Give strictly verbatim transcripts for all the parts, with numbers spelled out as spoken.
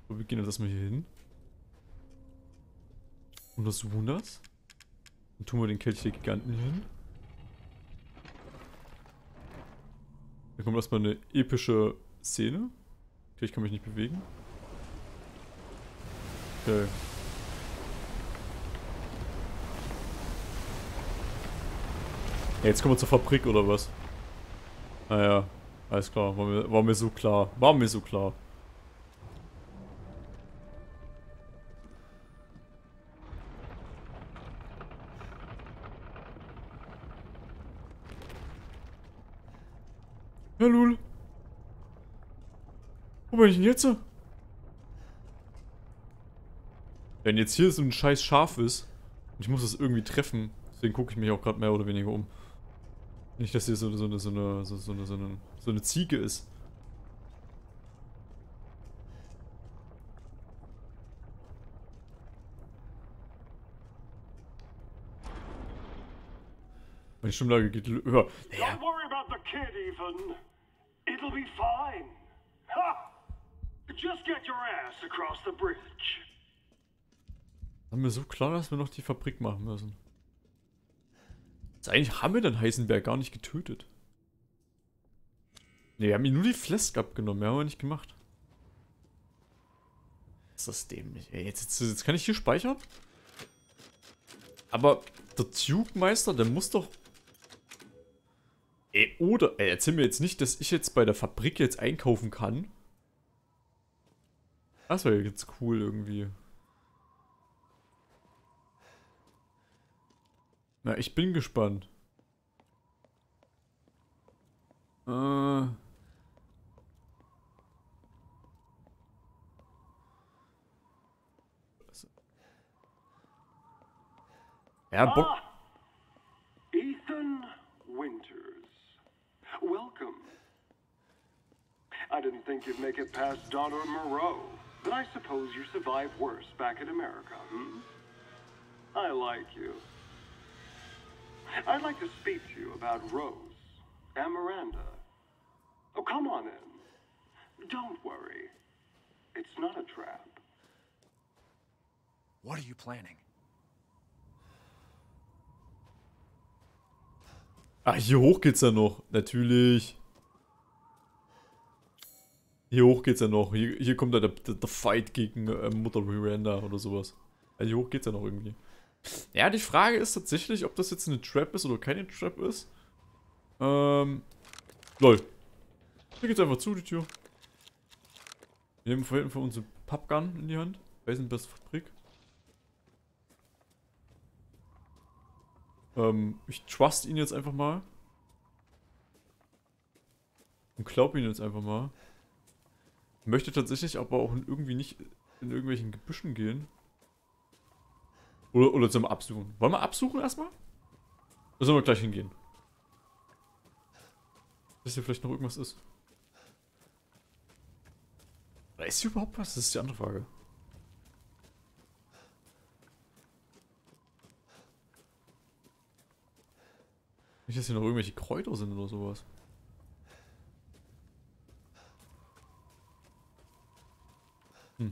So, wir gehen jetzt erstmal hier hin. Untersuchen das. Dann tun wir den Kelch der Giganten hier hin. Da kommt erstmal eine epische Szene. Okay, ich kann mich nicht bewegen. Okay. Ja, jetzt kommen wir zur Fabrik oder was? Naja, alles klar. War mir, war mir so klar. War mir so klar. Ja, Lul. Wo bin ich denn jetzt? Wenn jetzt hier so ein scheiß Schaf ist und ich muss das irgendwie treffen, deswegen gucke ich mich auch gerade mehr oder weniger um. Nicht, dass hier so, so, eine, so, eine, so, so, eine, so, eine, so eine Ziege ist. Meine Stimmlage geht höher. Ja. Don't worry about the kid, Ethan. It'll be fine. Ha! Just get your ass across the bridge. Haben wir so klar, dass wir noch die Fabrik machen müssen. Also eigentlich haben wir den Heisenberg gar nicht getötet. Ne, wir haben ihm nur die Flask abgenommen. Mehr haben wir nicht gemacht. Ist das dämlich? Ey, jetzt, jetzt, jetzt kann ich hier speichern? Aber der Duke-Meister, der muss doch... Ey, oder... Ey, erzähl mir jetzt nicht, dass ich jetzt bei der Fabrik jetzt einkaufen kann. Das wäre jetzt cool irgendwie. Na, ich bin gespannt. Äh... Ja, Bock. Ah, Ethan Winters. Welcome. I didn't think you'd make it past Daughter Moreau, but I suppose you survived worse back in America, hmm? I like you. I'd like to speak to you about Rose and Miranda. Oh, come on in. Don't worry. It's not a trap. What are you planning? Ah, hier hoch geht's ja noch. Natürlich. Hier hoch geht's ja noch. Hier, hier kommt ja der, der, der Fight gegen äh, Mutter Miranda oder sowas. Also hier hoch geht's ja noch irgendwie. Ja, die Frage ist tatsächlich, ob das jetzt eine Trap ist oder keine Trap ist. Ähm. Lol. Hier geht's einfach zu, die Tür. Wir nehmen vorhin von unsere Pappgun in die Hand. Eisenbergs Fabrik. Ähm, ich trust ihn jetzt einfach mal. Und glaub ihn jetzt einfach mal. Möchte tatsächlich aber auch irgendwie nicht in irgendwelchen Gebüschen gehen. Oder, oder zum Absuchen. Wollen wir absuchen erstmal? Oder sollen wir gleich hingehen? Dass hier vielleicht noch irgendwas ist. Oder ist hier überhaupt was? Das ist die andere Frage. Nicht, dass hier noch irgendwelche Kräuter sind oder sowas. Hm.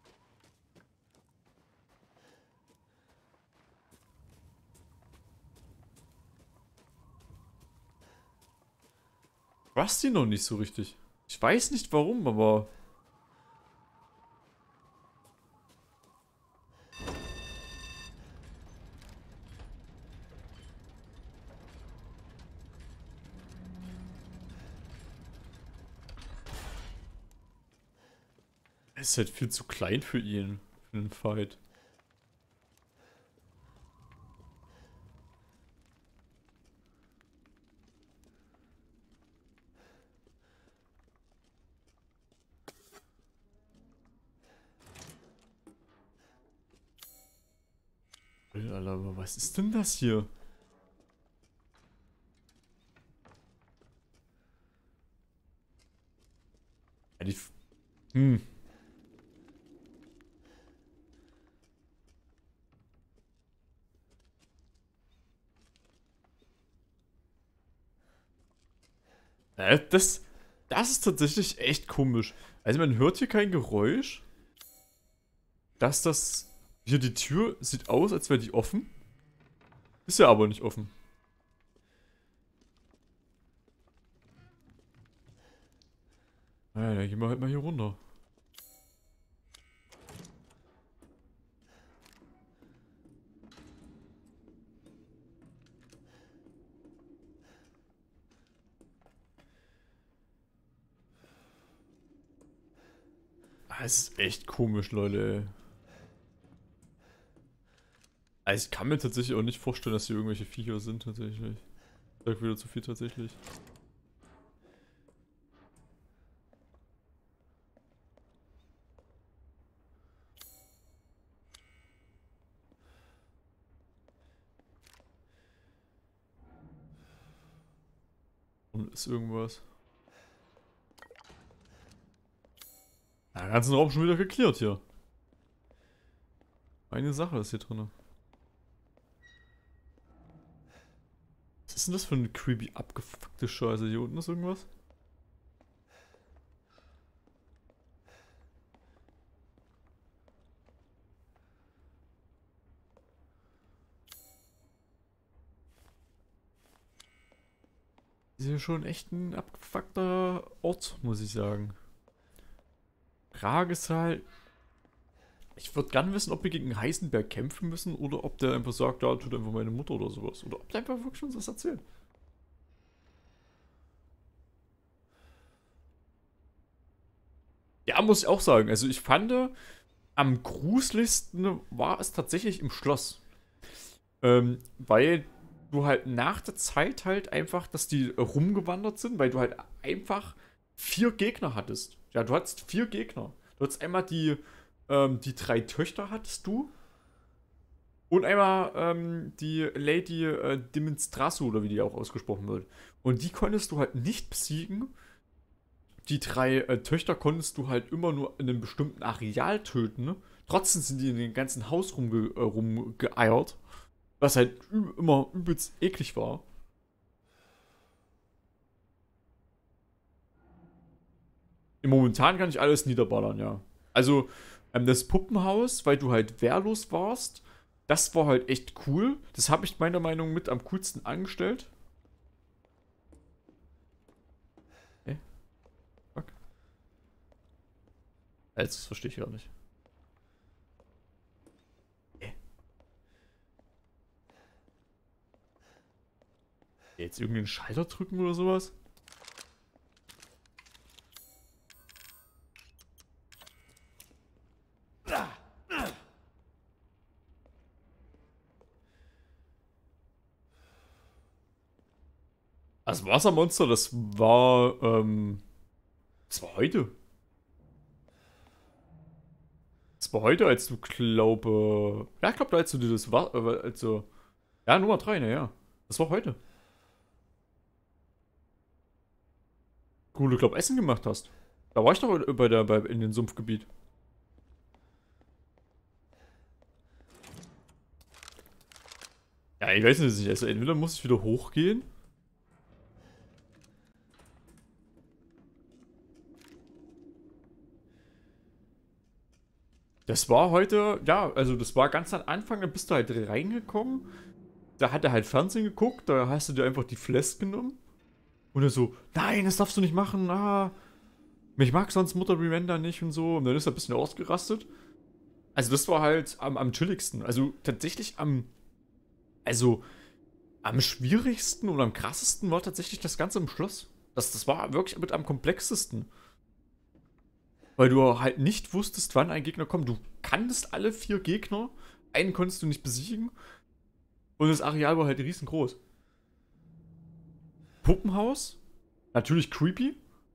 Was die noch nicht so richtig? Ich weiß nicht warum, aber... Es ist halt viel zu klein für ihn, für einen Fight. Alter, aber was ist denn das hier? Ja, die... F hm. Äh, das, das ist tatsächlich echt komisch. Also man hört hier kein Geräusch. dass das... Hier die Tür sieht aus, als wäre die offen. Ist ja aber nicht offen. Naja, dann gehen wir halt mal hier runter. Das ist echt komisch, Leute, ey. Also ich kann mir tatsächlich auch nicht vorstellen, dass hier irgendwelche Viecher sind, tatsächlich. Ich sag wieder zu viel, tatsächlich. Und ist irgendwas. Ja, den ganzen Raum schon wieder geklärt hier. Eine Sache ist hier drin. Was ist denn das für eine creepy abgefuckte Scheiße? Hier unten ist irgendwas? Ist hier schon echt ein abgefuckter Ort, muss ich sagen. Frage ist halt, ich würde gerne wissen, ob wir gegen Heisenberg kämpfen müssen oder ob der einfach sagt, ja, tut einfach meine Mutter oder sowas. Oder ob der einfach wirklich uns das erzählt. Ja, muss ich auch sagen. Also ich fand, am gruseligsten war es tatsächlich im Schloss. Ähm, weil du halt nach der Zeit halt einfach, dass die rumgewandert sind, weil du halt einfach vier Gegner hattest. Ja, du hattest vier Gegner. Du hattest einmal die, ähm, die drei Töchter hattest du. Und einmal ähm, die Lady äh, Dimitrescu, oder wie die auch ausgesprochen wird. Und die konntest du halt nicht besiegen. Die drei äh, Töchter konntest du halt immer nur in einem bestimmten Areal töten. Ne? Trotzdem sind die in dem ganzen Haus rumge äh, rumgeeiert. Was halt immer übelst eklig war. Im Momentan kann ich alles niederballern, ja. Also, ähm, das Puppenhaus, weil du halt wehrlos warst, das war halt echt cool. Das habe ich meiner Meinung nach mit am coolsten angestellt. Hä? Fuck. Jetzt, das verstehe ich gar nicht. Hä? Jetzt irgendeinen Schalter drücken oder sowas? Das Wassermonster, das war, ähm, das war heute. Das war heute, als du, glaube, ja, ich glaube, als du dir das war, äh, also, ja, Nummer drei, ne, ja. Das war heute. Cool, du, glaube, Essen gemacht hast. Da war ich doch bei der, bei, in dem Sumpfgebiet. Ja, ich weiß nicht, also entweder muss ich wieder hochgehen. Das war heute, ja, also das war ganz am Anfang, da bist du halt reingekommen. Da hat er halt Fernsehen geguckt, da hast du dir einfach die Flask genommen. Und er so, nein, das darfst du nicht machen, ah. Mich mag sonst Mutter Miranda nicht und so. Und dann ist er ein bisschen ausgerastet. Also das war halt am, am chilligsten. Also tatsächlich am, also am schwierigsten und am krassesten war tatsächlich das Ganze im Schloss. Das, das war wirklich mit am komplexesten. Weil du halt nicht wusstest, wann ein Gegner kommt. Du kanntest alle vier Gegner. Einen konntest du nicht besiegen. Und das Areal war halt riesengroß. Puppenhaus. Natürlich creepy.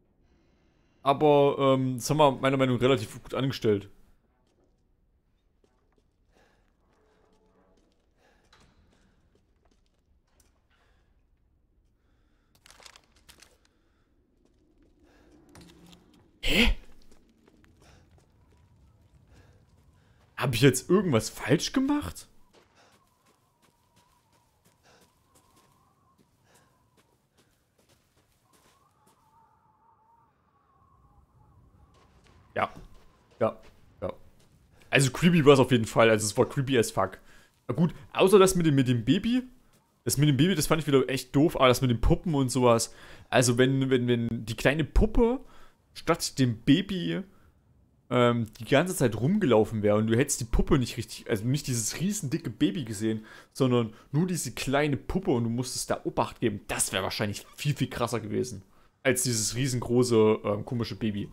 Aber ähm, das haben wir meiner Meinung nach relativ gut angestellt. Hä? Habe ich jetzt irgendwas falsch gemacht? Ja. Ja. Ja. Also creepy war es auf jeden Fall, also es war creepy as fuck. Na gut, außer das mit dem, mit dem Baby. Das mit dem Baby, das fand ich wieder echt doof, aber das mit den Puppen und sowas. Also wenn, wenn, wenn die kleine Puppe statt dem Baby ähm, die ganze Zeit rumgelaufen wäre und du hättest die Puppe nicht richtig, also nicht dieses riesen dicke Baby gesehen, sondern nur diese kleine Puppe und du musstest da Obacht geben, das wäre wahrscheinlich viel, viel krasser gewesen. Als dieses riesengroße, ähm, komische Baby.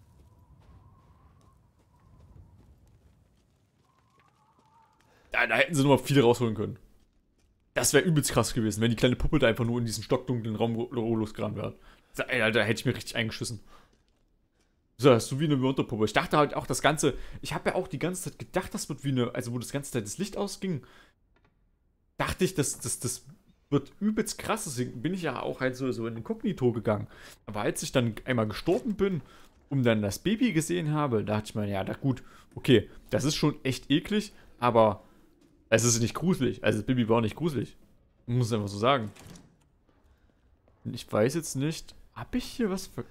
Da, da hätten sie nochmal viel rausholen können. Das wäre übelst krass gewesen, wenn die kleine Puppe da einfach nur in diesen stockdunklen Raum losgerannt wäre. Da, da hätte ich mir richtig eingeschissen. So, das ist so wie eine Wonderpuppe. Ich dachte halt auch das Ganze, ich habe ja auch die ganze Zeit gedacht, das wird wie eine, also wo das ganze Zeit das Licht ausging, dachte ich, das, das, das wird übelst krass. Deswegen bin ich ja auch halt so, so in den Inkognito gegangen. Aber als ich dann einmal gestorben bin und dann das Baby gesehen habe, dachte ich mir, ja, na gut, okay, das ist schon echt eklig, aber es ist nicht gruselig. Also das Baby war nicht gruselig. Ich muss es einfach so sagen. Und ich weiß jetzt nicht, habe ich hier was ver...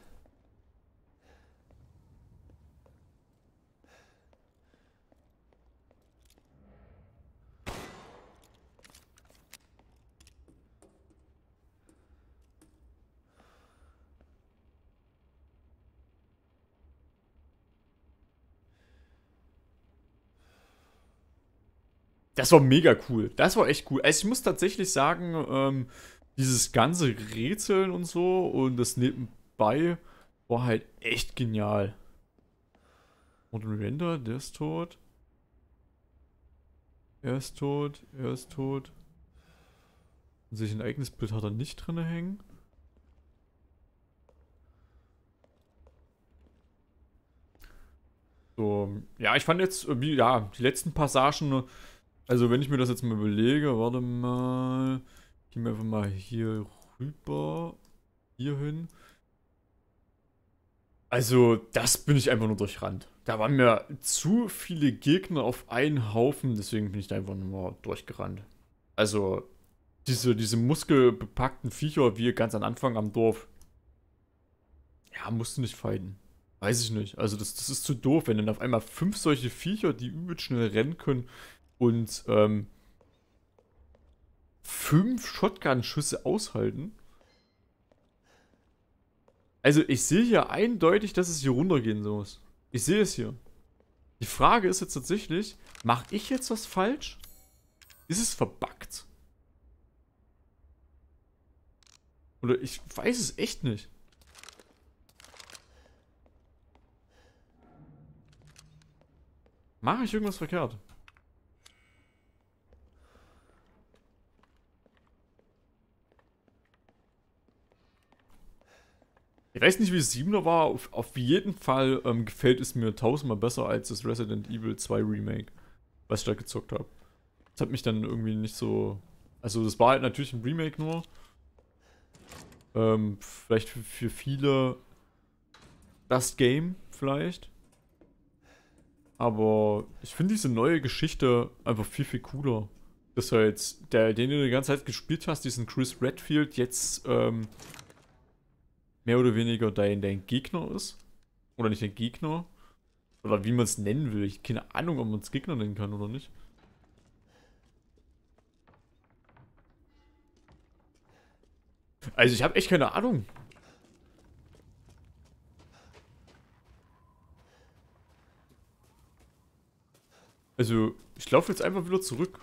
Das war mega cool. Das war echt cool. Also ich muss tatsächlich sagen, ähm, dieses ganze Rätseln und so und das nebenbei war halt echt genial. Und Render, der ist tot. Er ist tot, er ist tot. Und sich ein eigenes Bild hat er nicht drin hängen. So, ja, ich fand jetzt, wie, ja, die letzten Passagen. Also wenn ich mir das jetzt mal überlege, warte mal, gehen wir einfach mal hier rüber, hier hin. Also das bin ich einfach nur durchrannt. Da waren mir zu viele Gegner auf einen Haufen, deswegen bin ich da einfach nur durchgerannt. Also diese, diese muskelbepackten Viecher wie ganz am Anfang am Dorf. Ja, musst du nicht fighten. Weiß ich nicht. Also das, das ist zu doof, wenn dann auf einmal fünf solche Viecher, die übel schnell rennen können, und ähm, fünf Shotgun-Schüsse aushalten. Also ich sehe hier eindeutig, dass es hier runtergehen muss. Ich sehe es hier. Die Frage ist jetzt tatsächlich, mache ich jetzt was falsch? Ist es verbuggt? Oder ich weiß es echt nicht. Mache ich irgendwas verkehrt? Ich weiß nicht, wie es siebener war. Auf, auf jeden Fall ähm, gefällt es mir tausendmal besser als das Resident Evil zwei Remake, was ich da gezockt habe. Das hat mich dann irgendwie nicht so... Also das war halt natürlich ein Remake nur. Ähm, vielleicht für, für viele das Game vielleicht. Aber ich finde diese neue Geschichte einfach viel, viel cooler. Dass halt der, den du die ganze Zeit gespielt hast, diesen Chris Redfield, jetzt ähm, mehr oder weniger dein, dein Gegner ist. Oder nicht dein Gegner. Oder wie man es nennen will. Ich habe keine Ahnung, ob man es Gegner nennen kann oder nicht. Also ich habe echt keine Ahnung. Also ich laufe jetzt einfach wieder zurück.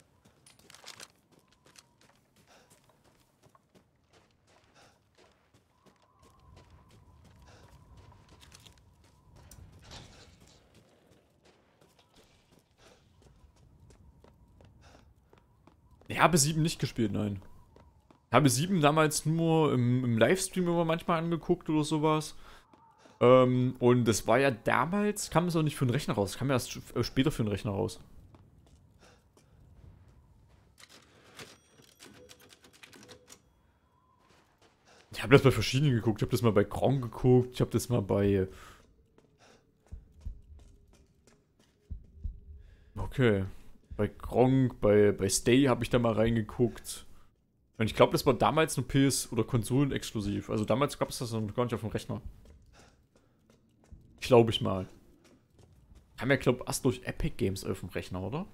Ich habe sieben nicht gespielt, nein. Ich habe sieben damals nur im, im Livestream immer manchmal angeguckt oder sowas. Ähm, und das war ja damals, kam es auch nicht für den Rechner raus, kam ja erst später für den Rechner raus. Ich habe das bei verschiedenen geguckt, ich habe das mal bei Gronk geguckt, ich habe das mal bei... Okay. Bei Gronk, bei, bei Stay habe ich da mal reingeguckt. Und ich glaube, das war damals nur P S- oder Konsolen-exklusiv. Also damals gab es das noch gar nicht auf dem Rechner. Glaube ich mal. Haben wir, glaube ich, erst durch Epic Games auf dem Rechner, oder?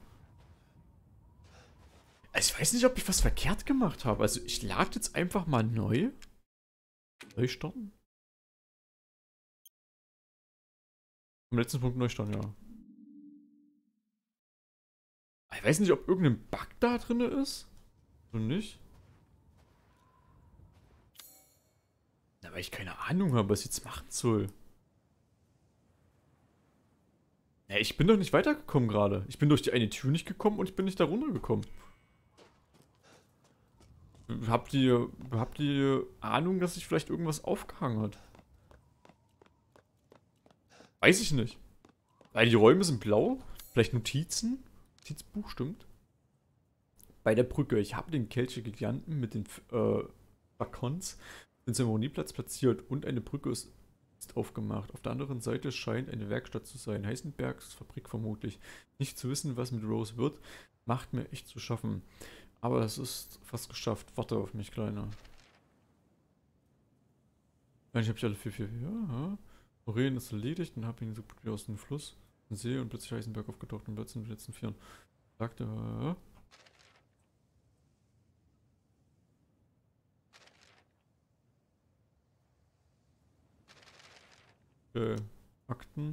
Also ich weiß nicht, ob ich was verkehrt gemacht habe. Also ich lade jetzt einfach mal neu. Neu starten? Am letzten Punkt neu starten, ja. Ich weiß nicht, ob irgendein Bug da drin ist. Oder nicht? Na, weil ich keine Ahnung habe, was ich jetzt machen soll. Ja, ich bin doch nicht weitergekommen gerade. Ich bin durch die eine Tür nicht gekommen und ich bin nicht da runtergekommen. Habt ihr, habt ihr Ahnung, dass sich vielleicht irgendwas aufgehangen hat? Weiß ich nicht. Weil die Räume sind blau. Vielleicht Notizen? Notizbuch, stimmt. Bei der Brücke. Ich habe den Kelch der Giganten mit den äh, Balkons den Zeremonieplatz platziert und eine Brücke ist, ist aufgemacht. Auf der anderen Seite scheint eine Werkstatt zu sein. Heisenbergs Fabrik vermutlich. Nicht zu wissen, was mit Rose wird, macht mir echt zu schaffen. Aber es ist fast geschafft. Warte auf mich, Kleiner. Ich habe ich alle vier, vier, ja. Moren ist erledigt und habe ihn so gut wie aus dem Fluss, den See und plötzlich Heisenberg aufgetaucht und plötzlich in den letzten Vieren. Sagte, äh, Okay, Akten.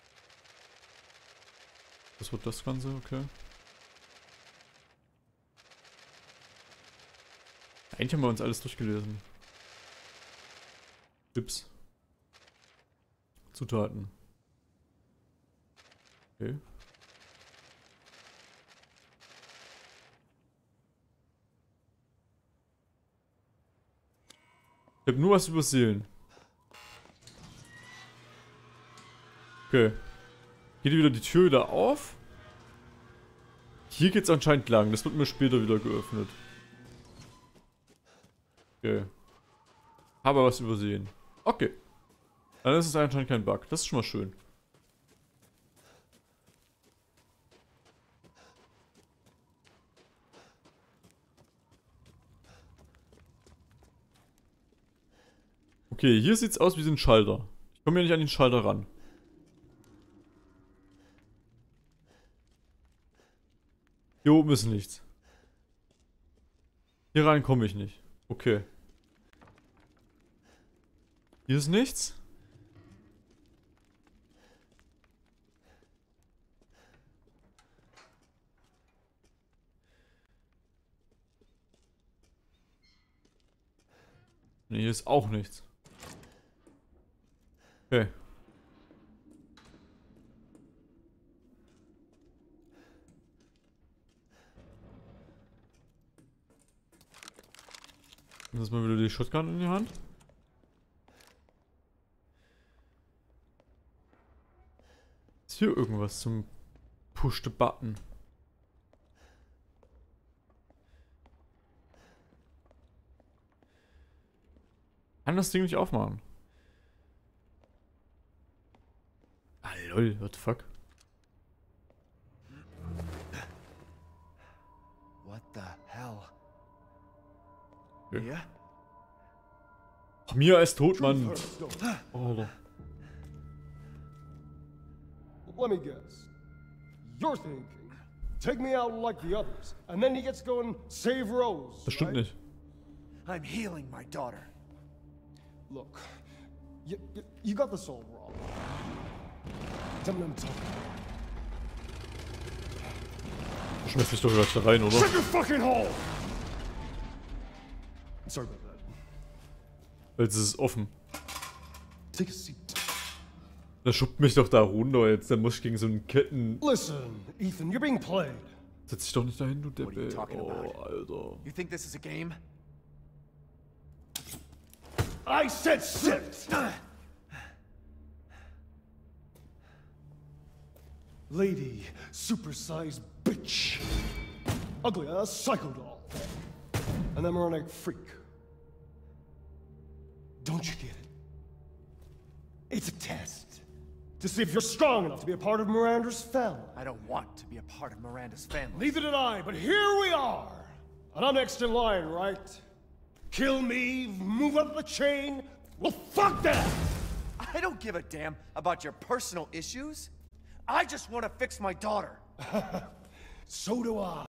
Was wird das Ganze? Okay. Eigentlich haben wir uns alles durchgelesen. Tipps. Zutaten. Okay. Ich habe nur was übersehen. Okay. Geht wieder die Tür wieder auf. Hier geht's anscheinend lang. Das wird mir später wieder geöffnet. Okay. Habe was übersehen. Okay. Dann ist es anscheinend kein Bug. Das ist schon mal schön. Okay, hier sieht's aus wie so ein Schalter. Ich komme ja nicht an den Schalter ran. Hier oben ist nichts. Hier rein komme ich nicht. Okay. Hier ist nichts. Ne, hier ist auch nichts. Okay. Lass mal wieder die Shotgun in die Hand. Ist hier irgendwas zum Push the Button? Kann das Ding nicht aufmachen? Ah lol, what the fuck? What the hell? Okay. Mia? Ach, Mia ist tot, Mann. Oh, Alter. Let me guess. You're thinking, take me out like the others, and then he gets to go and save Rose. Das stimmt right? nicht. I'm healing my daughter. Look, you, you, you got this all wrong. Tell me what I'm talking about. Du schmeißt mich doch gleich da rein, oder? Shut your fucking hole! Sorry about that. Weil es ist offen. Take a seat. Da schubbt mich doch da runter jetzt. Dann muss ich gegen so einen Ketten. Listen, Ethan, you're being played. Setz dich doch nicht dahin, du What are you Deppe. talking Oh, about? Alter. You think this is a game? I said sit! Lady, supersized bitch. Ugly, a psycho doll. An embryonic freak. Don't you get it? It's a test. To see if you're strong enough to be a part of Miranda's family. I don't want to be a part of Miranda's family. Neither did I, but here we are. And I'm next in line, right? Kill me, move up the chain. Well, fuck that! I don't give a damn about your personal issues. I just want to fix my daughter. So do I.